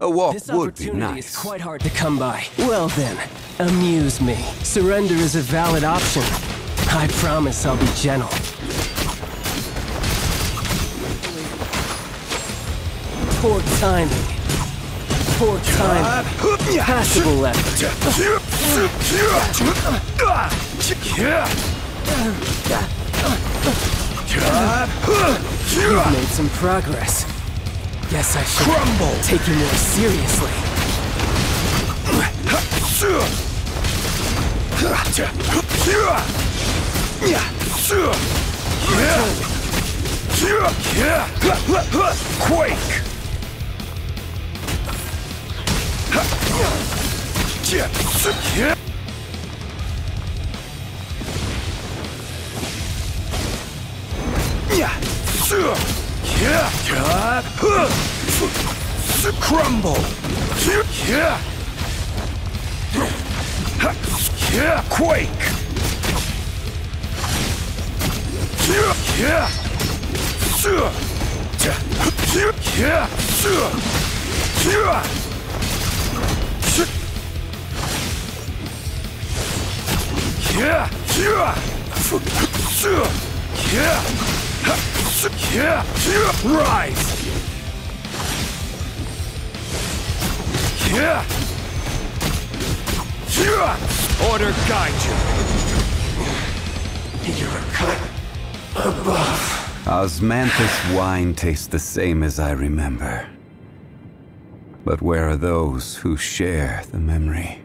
A walk This would be opportunity nice. is quite hard to come by. Well then, amuse me. Surrender is a valid option. I promise I'll be gentle. Poor timing. Poor timing. Passable effort. You've made some progress. Guess I should take you more seriously. Quake! Crumble! Quake! Rise! Order guide you. You're a cut above. Osmanthus wine tastes the same as I remember. But where are those who share the memory?